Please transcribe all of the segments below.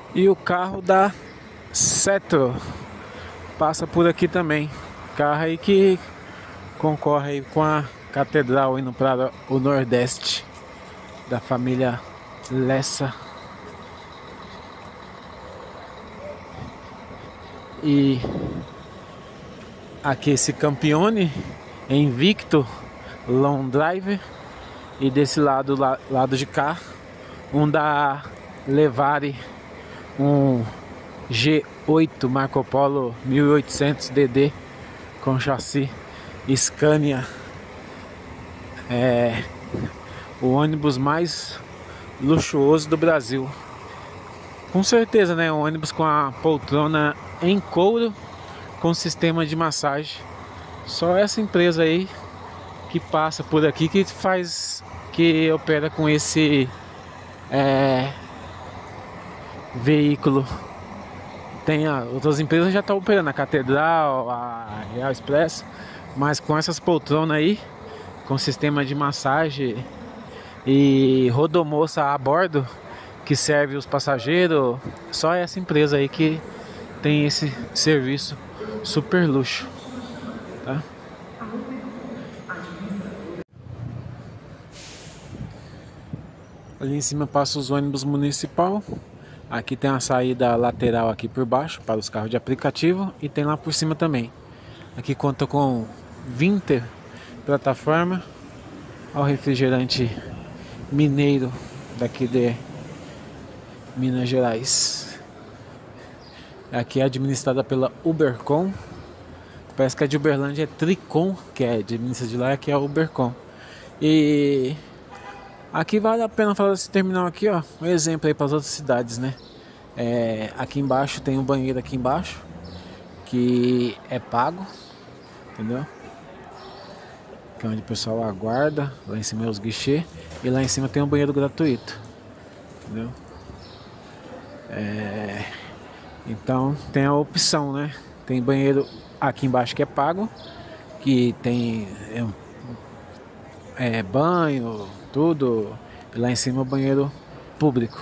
E o carro da Cetro passa por aqui também. Carro aí que concorre aí com a catedral indo para o Nordeste, da família Lessa. E aqui esse Campione Invicto Long Drive. E desse lado de cá, um da Levare, um G8 Marco Polo 1800 DD com chassi Scania. É o ônibus mais luxuoso do Brasil. Com certeza, né? Um ônibus com a poltrona em couro, com sistema de massagem. Só essa empresa aí que passa por aqui que opera com esse veículo. Outras empresas já estão operando, a Catedral, a Real Express, mas com essas poltronas aí, com sistema de massagem e rodomoça a bordo que serve os passageiros, só essa empresa aí que tem esse serviço super luxo, tá? Ali em cima passa os ônibus municipal. Aqui tem a saída lateral aqui por baixo para os carros de aplicativo e tem lá por cima também. Aqui conta com 20 plataforma. Olha o refrigerante mineiro daqui de Minas Gerais. Aqui é administrada pela Ubercom. Parece que a de Uberlândia é Tricom, que é administrada de lá, que é a Ubercom. E aqui vale a pena falar desse terminal aqui, ó. Um exemplo aí para as outras cidades, né? Aqui embaixo tem um banheiro aqui embaixo que é pago, entendeu? Que é onde o pessoal aguarda. Lá em cima é os guichês e lá em cima tem um banheiro gratuito, entendeu? Então tem a opção, né? Tem banheiro aqui embaixo que é pago, que tem banho, tudo. E lá em cima é o banheiro público.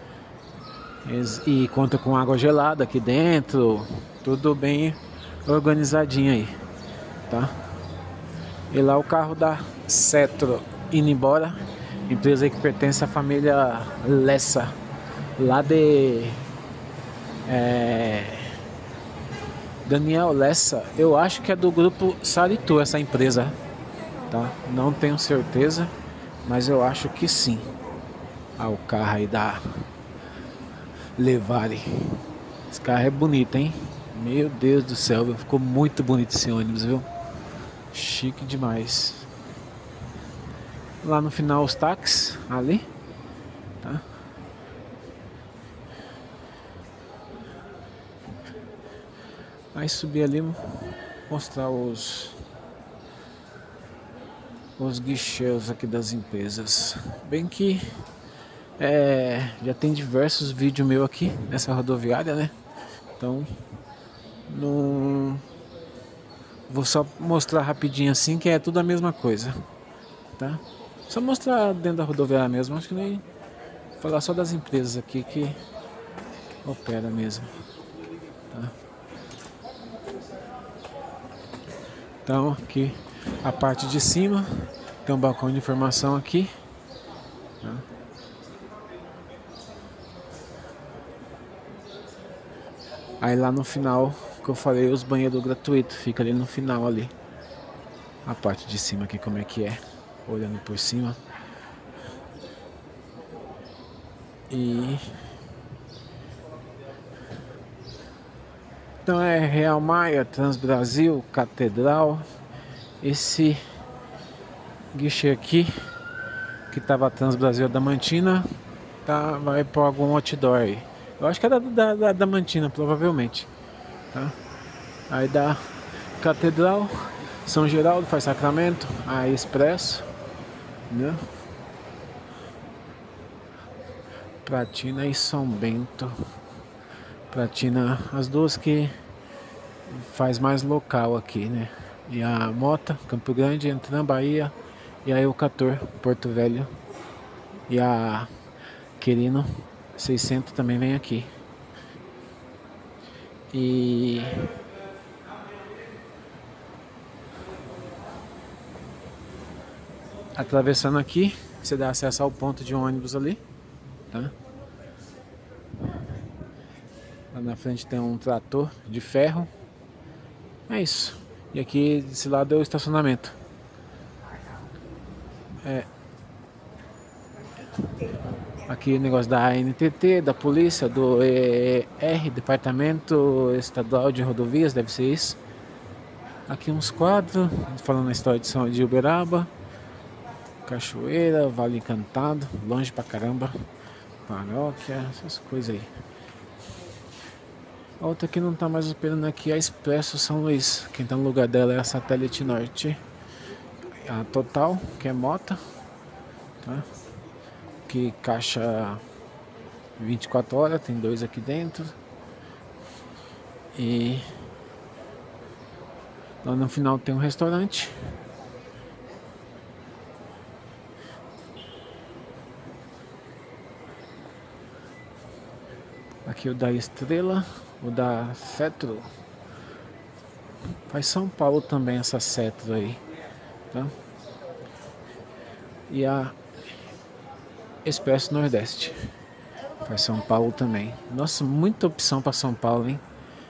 E conta com água gelada aqui dentro, tudo bem organizadinho aí, tá? E lá o carro da Cetro indo embora, empresa aí que pertence à família Lessa, lá de Daniel Lessa. Eu acho que é do grupo Saritu essa empresa, tá? Não tenho certeza, mas eu acho que sim. O carro aí da Levare. Esse carro é bonito, hein? Meu Deus do céu, ficou muito bonito esse ônibus, viu? Chique demais. Lá no final os táxis, ali, tá? Aí subir ali, mostrar os guichês aqui das empresas. Bem que já tem diversos vídeos meus aqui nessa rodoviária, né? Então não vou só mostrar rapidinho assim, que é tudo a mesma coisa, tá? Só mostrar dentro da rodoviária mesmo. Acho que nem falar só das empresas aqui que opera mesmo, tá? Então aqui a parte de cima tem um balcão de informação aqui, tá? Aí lá no final, que eu falei, os banheiros gratuitos, fica ali no final ali. A parte de cima aqui como é que é, olhando por cima. E então é Real Maia, Transbrasil, Catedral. Esse guichê aqui, que tava Transbrasil da Mantina, vai por algum outdoor aí. Eu acho que é da Mantina, provavelmente, tá? Aí da Catedral, São Geraldo, faz Sacramento, aí Expresso, né? Pratina e São Bento. Pratina, as duas que faz mais local aqui, né? E a Mota, Campo Grande, entra na Bahia. E a Eucator, Porto Velho. E a Quirino 600 também vem aqui. E atravessando aqui, você dá acesso ao ponto de ônibus ali, tá? Lá na frente tem um trator de ferro. É isso. E aqui desse lado é o estacionamento. Aqui o negócio da ANTT, da polícia, do ER, Departamento Estadual de Rodovias, deve ser isso. Aqui uns quadros, falando a história de Uberaba. Cachoeira, Vale Encantado, longe pra caramba. Paróquia, essas coisas aí. A outra que não tá mais operando aqui é a Expresso São Luís. Quem tá no lugar dela é a Satélite Norte. A Total, que é Mota, tá? Que caixa 24 horas, tem 2 aqui dentro. E lá no final tem um restaurante. Aqui o da Estrela, o da Cetro. Faz São Paulo também essa Cetro aí, tá? E a Expresso Nordeste faz São Paulo também. Nossa, muita opção para São Paulo, hein?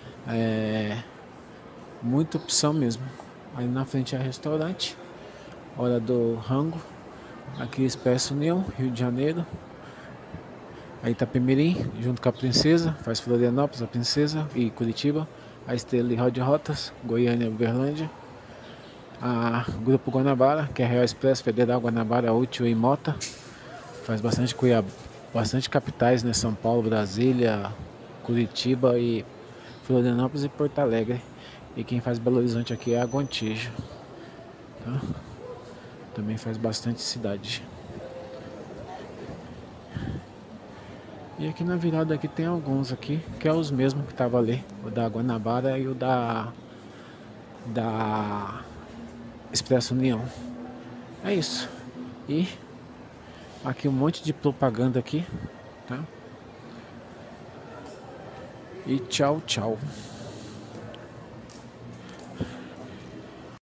Muita opção mesmo. Aí na frente é restaurante, Hora do Rango. Aqui Expresso União, Rio de Janeiro. Aí Itapemirim, junto com a Princesa, faz Florianópolis, a Princesa e Curitiba. A Estrela e Rotas, Goiânia e Uberlândia. A Grupo Guanabara, que é Real Express, Federal, Guanabara, Útil e Mota. Faz bastante Cuiabá, bastante capitais, né? São Paulo, Brasília, Curitiba e Florianópolis e Porto Alegre. E quem faz Belo Horizonte aqui é a Gontijo, tá? Também faz bastante cidade. E aqui na virada aqui tem alguns aqui, que é os mesmos que tava ali, o da Guanabara e o da Expresso União. É isso. E aqui um monte de propaganda aqui, tá? E tchau, tchau.